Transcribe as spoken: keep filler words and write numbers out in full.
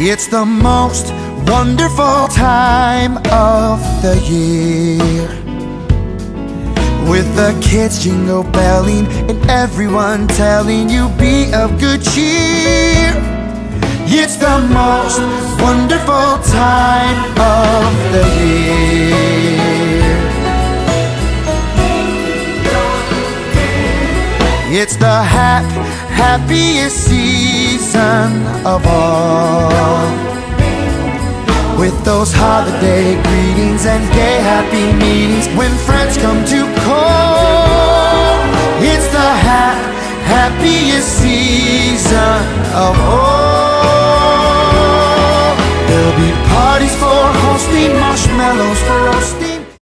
It's the most wonderful time of the year, with the kids jingle belling and everyone telling you be of good cheer. It's the most wonderful time of the year. It's the hap happiest season of all, with those holiday greetings and gay happy meetings when